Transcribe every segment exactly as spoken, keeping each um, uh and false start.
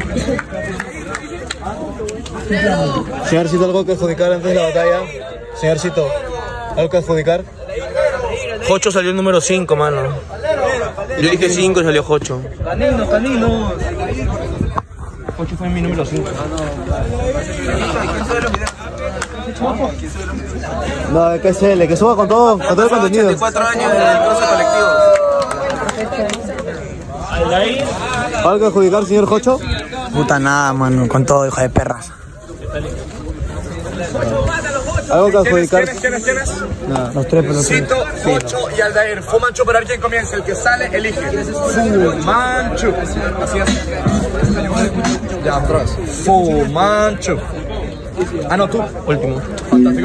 Señorcito, ¿algo que adjudicar antes de la batalla? Señorcito, ¿algo que adjudicar? Jocho salió el número cinco, mano. Yo dije cinco y salió Jocho. Canino, canino. Jocho fue mi número cinco. No, que se le, que suba con todo, con todo el contenido. ochenta y cuatro años de cosas colectivos. ¿Algo que adjudicar, señor Jocho? Puta nada, mano, con todo, hijo de perras. ¿Algo que adjudicar? ¿Quiénes, quiénes, quiénes? Nada, los tres pelotudos. Cito, Jocho y Aldair. Fumanchu, para ver quién comienza. El que sale, elige. Fumanchu. Así es. Ya, atrás. Fumanchu. Ah, no, tú. Último. Fantástico.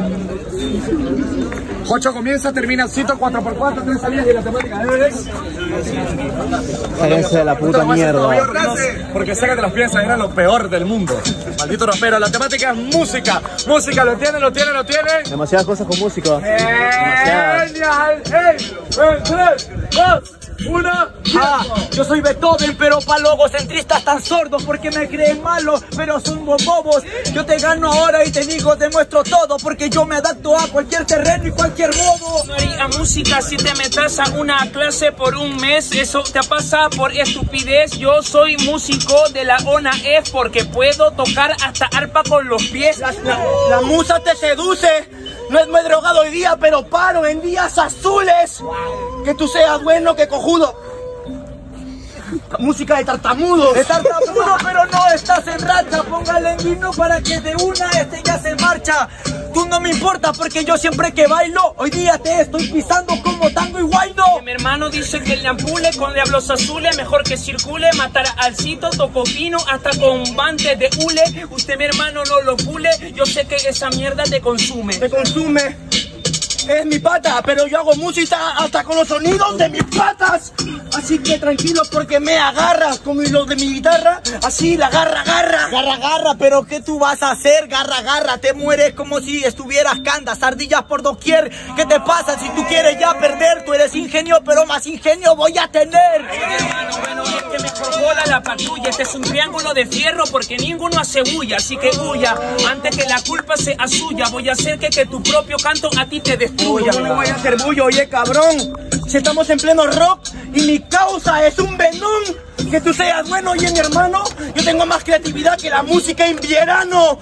Jocho comienza, termina Cito, cuatro por cuatro, tres salidas y la temática es... Sáquense de la puta mierda. Porque sé que te los piensas, era lo peor del mundo. Maldito rapero, la temática es música. Música, ¿lo tiene, lo tiene, lo tiene? Demasiadas cosas con música. ¡Genial! ¡Ey! ¡En tres, dos, uno! Ah, yo soy Beethoven, pero pa' logocentristas tan sordos porque me creen malo, pero son bobos. Yo te gano ahora y te digo, te muestro todo porque yo me adapto a cualquier terreno y cualquier modo. No haría música si te metas a una clase por un mes, eso te pasa por estupidez. Yo soy músico de la ONA F porque puedo tocar hasta arpa con los pies. La, la, la musa te seduce. No es muy drogado hoy día, pero paro en días azules. Que tú seas bueno, que cojudo. Música de tartamudo. De tartamudo, pero no estás en racha. Póngale en vino para que de una este ya se marcha. Tú no me importa porque yo siempre que bailo, hoy día te estoy pisando como tango y guayno. Mi hermano dice que el ampule con diablos azules, mejor que circule, matar al Cito, toco vino hasta con guantes de hule. Usted mi hermano no lo pule, yo sé que esa mierda te consume. Te consume. Es mi pata, pero yo hago música hasta con los sonidos de mis patas. Así que tranquilo porque me agarras como los de mi guitarra. Así la garra, garra. Garra, garra, pero ¿qué tú vas a hacer? Garra, garra, te mueres como si estuvieras candas, ardillas por doquier. ¿Qué te pasa si tú quieres ya perder? Tú eres ingenio, pero más ingenio voy a tener. Oye, hermano, bueno, es que mejor bola la patrulla. Este es un triángulo de fierro porque ninguno hace bulla. Así que huya, antes que la culpa sea suya. Voy a hacer que, que tu propio canto a ti te destruya. Yo no voy a hacer bullo, oye cabrón. Si estamos en pleno rock y mi causa es un venón. Que tú seas bueno, oye mi hermano. Yo tengo más creatividad que la música en verano.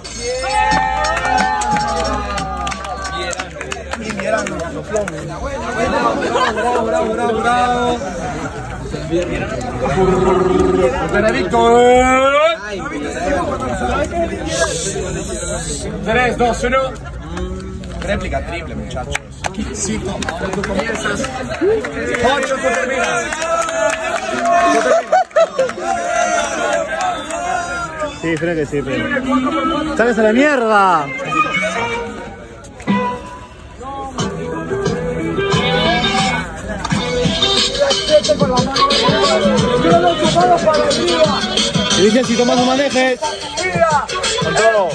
Invierno, los plomos. Bravo, bravo, bravo, bravo. Benedicto. tres, dos, uno. Réplica triple, muchachos. Cito, tú comienzas. Jocho, tú terminas. Sí, creo que sí, pero... ¡Sáquense a la mierda! Y dicen si tomas no manejes. Con todo.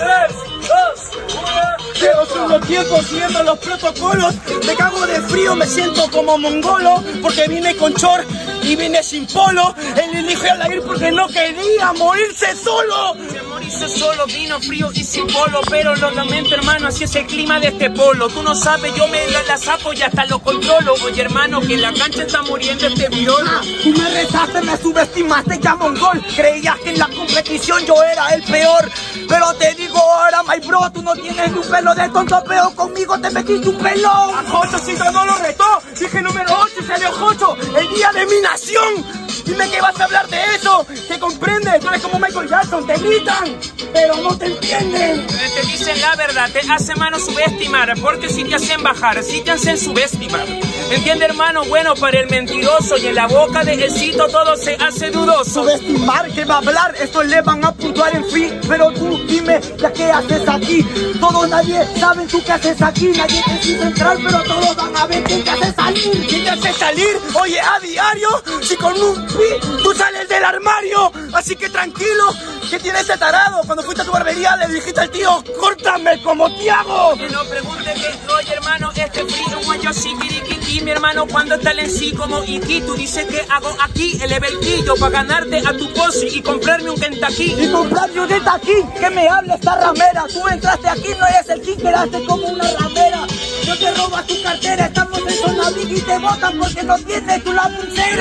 Llevo solo tiempo siguiendo los protocolos. Me cago de frío, me siento como mongolo. Porque vine con short y vine sin polo. Él eligió a ir porque no quería morirse solo. Se morirse solo, vino frío y sin polo. Pero lo lamento, hermano, así es el clima de este polo. Tú no sabes, yo me la, la sapo y hasta lo controlo. Oye, hermano, que en la cancha está muriendo este virolo. Ah, tú me rezaste, me subestimaste ya mongol. Creías que en la competición yo era el peor. Pero te digo ahora, my bro, tú no tienes ni un pelo de tonto, pero conmigo te metiste un pelo. A Jocho Cito no lo retó. Dije número ocho y salió Jocho, el día de mi nación. Dime que vas a hablar de eso, que comprendes, tú eres como Michael Jackson, te gritan, pero no te entienden. Te dicen la verdad, te hacen mano subestimar, porque si te hacen bajar, si te hacen subestimar. ¿Entiende, hermano? Bueno, para el mentiroso y en la boca de el Cito todo se hace dudoso. Subestimar, ¿qué va a hablar? Esto le van a puntuar en fin, pero tú dime, ¿ya qué haces aquí? Todos nadie sabe tú qué haces aquí, nadie te quiso entrar, pero todos van a ver quién te hace salir. ¿Quién te hace salir? Oye, a diario, si con un pi tú sales del armario, así que tranquilo, que tienes ese tarado. Cuando fuiste a tu barbería le dijiste al tío, córtame como Tiago. Que no pregunte que, oye, hermano, este frío, yo sí, aquí, mi hermano, cuando está en sí como Iki. Tú dices que hago aquí el ebelquillo para ganarte a tu posi y comprarme un Kentucky. Y comprarme un Kentucky, que me hable esta ramera. Tú entraste aquí, no eres el king, quedaste como una ramera. Yo te robo tu cartera, estamos en zona big y te botan porque no tienes tú la pulsera.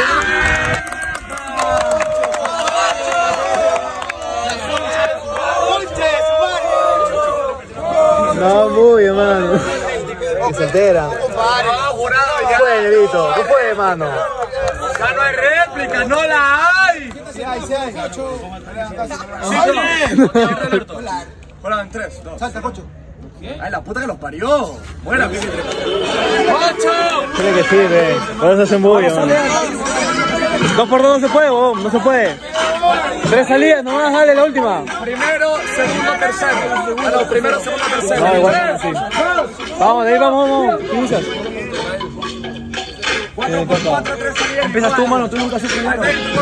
No, muy, hermano. Se altera. ¿Qué fue, Negrito? ¿Qué fue, hermano? Ya no hay réplica, no la hay. Sí hay, sí hay. Hola, en tres, dos. Salta, Cocho. Ay, la puta que los parió. Buena, ¿qué ¡Cocho! Tiene que sí, ve. Por eso hacen bullo, hermano. Dos por dos no se puede, bobón, no se puede. Tres salidas, no vas a darle la última. Primero, segundo, tercero. Ah, no, primero, segundo, tercero. No, igual, sí. Vamos, de ahí vamos, vamos. Inicias. Empiezas tú, mano, tú nunca haces primero.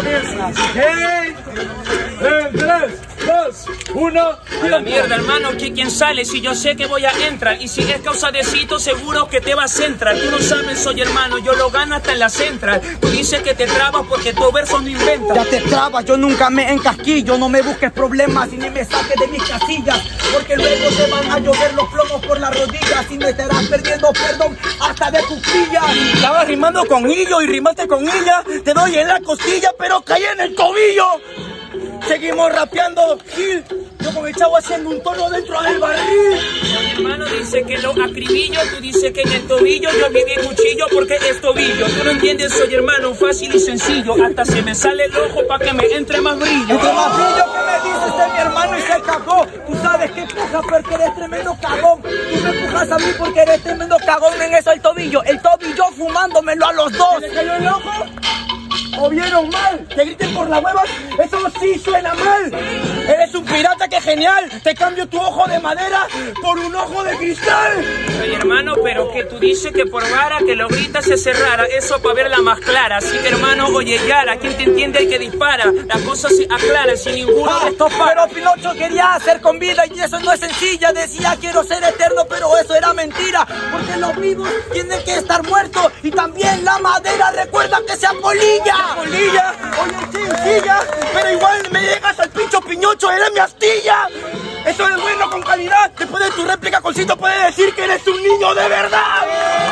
En tres, dos, uno. A la mierda, hermano, que quién sale si yo sé que voy a entrar. Y si es causa de cito, seguro que te vas a entrar. Tú no sabes, soy hermano, yo lo gano hasta en la central. Tú dices que te trabas porque tu verso no inventa. Ya te trabas, yo nunca me encasquillo. No me busques problemas y ni me saques de mis casillas, porque luego te van a llover los plomos por las rodillas y me estarás perdiendo perdón hasta de costillas. Estabas rimando con hillo y rimaste con ella. Te doy en la costilla, pero caí en el tobillo. Seguimos rapeando, Gil. Yo con el chavo haciendo un tono dentro del barril. Mi hermano dice que lo acribillo, tú dices que en el tobillo yo viví cuchillo porque es tobillo. Tú no entiendes, soy hermano, fácil y sencillo. Hasta se me sale el ojo para que me entre más brillo. Entre más brillo que me dices de mi hermano y se cagó. Tú sabes que empujas porque eres tremendo cagón. Tú me empujas a mí porque eres tremendo cagón. En eso el tobillo, el tobillo fumándomelo a los dos. ¿Se le cayó el ojo? ¿O vieron mal? Te griten por las huevas, eso sí suena mal. Eres un pirata, que genial. Te cambio tu ojo de madera por un ojo de cristal. Soy hermano, pero que tú dices que por vara que lo gritas se cerrara. Eso para verla más clara. Así que hermano, oye Yara, quien te entiende el que dispara. La cosa se aclara sin ninguno Ah, de estos pero paros. Pinocho quería hacer con vida y eso no es sencilla. Decía quiero ser eterno, pero eso era mentira. Porque los vivos tienen que estar muertos y también la madera recuerda que sea polilla. Polilla, oye sencilla, pero igual me llegas al pincho piñocho, eres mi astilla. Eso es bueno con calidad. Después de tu réplica, Colcito puede decir que eres un niño de verdad.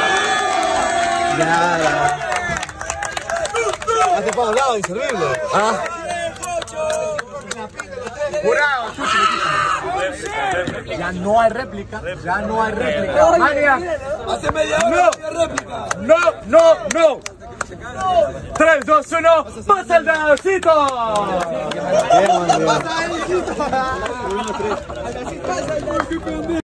Ya, ya. Hazte para un lado y servirlo. Ah. Jurado. Ya no hay réplica. Ya no hay réplica. Mania. Hace media hora no hay réplica. No, no, no. tres, dos, uno. ¡Pasa el dadocito! Bien, man, bien.